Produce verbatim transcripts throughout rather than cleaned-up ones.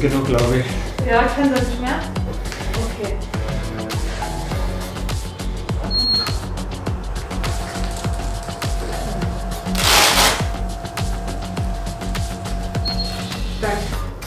genug, glaube ich. Ja, können Sie nicht mehr? Okay. Danke.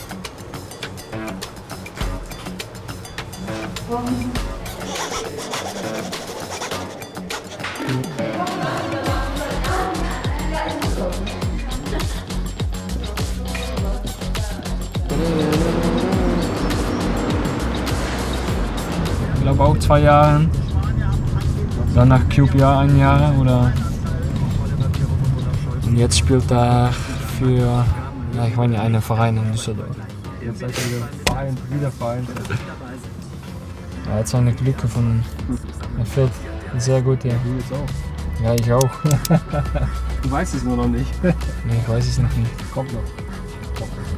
Ich glaube auch zwei Jahre. Dann nach Q P R ein Jahr oder. Und jetzt spielt er für, ja, ich meine, einen Verein in Düsseldorf. Jetzt seid ihr wieder Verein, wieder Verein. Er hat seine Glück gefunden. Er fällt sehr gut, ja. Du jetzt auch. Ja, ich auch. Du weißt es nur noch nicht. Nee, ich weiß es noch nicht. Kommt noch. Kommt noch.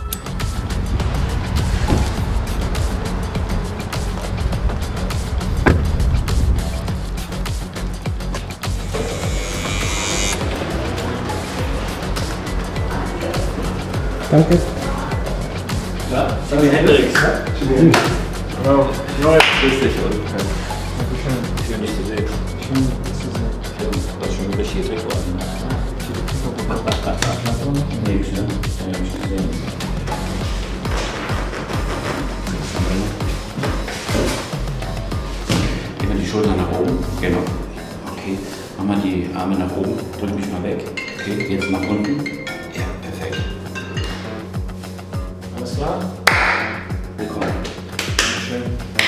Danke. Ja, Sami Hendricks. Hallo. Neu. Grüß dich. Schön, dich zu sehen. Schön, dass du Schön, was schon richtig weg worden. Nix, ne? Ja, hab ich gesehen. Immer die Schultern nach oben. Genau. Okay. Mach mal die Arme nach oben. Drück mich mal weg. Okay, jetzt nach unten. Ja, perfekt. Alles klar? Willkommen. Schön.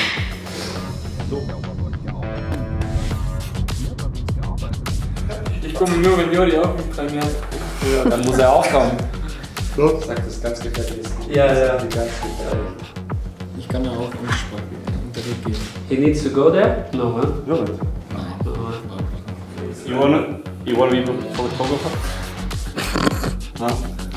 Ich komme nur, wenn Jodi auch mit trainiert. Ja, dann muss er auch kommen. So, sag das ganz gefährlich ist. Ja, ja. Ganz gefährlich. Ich kann ja auch Unterricht geben. He needs to go there? No, huh? Ja, bitte. You wanna, you wanna be photographer? No?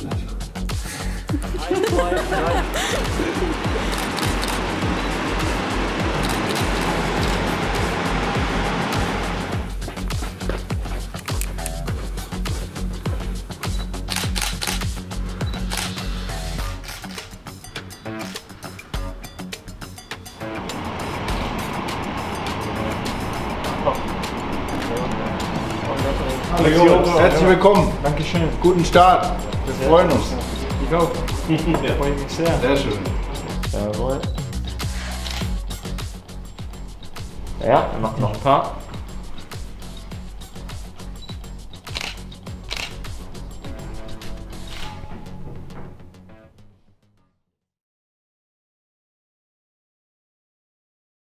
Alex Jungs, herzlich willkommen. Dankeschön. Guten Start. Wir freuen uns. Ich auch. Ja. Freue mich sehr. Sehr schön. Jawohl. Ja, noch, noch ein paar.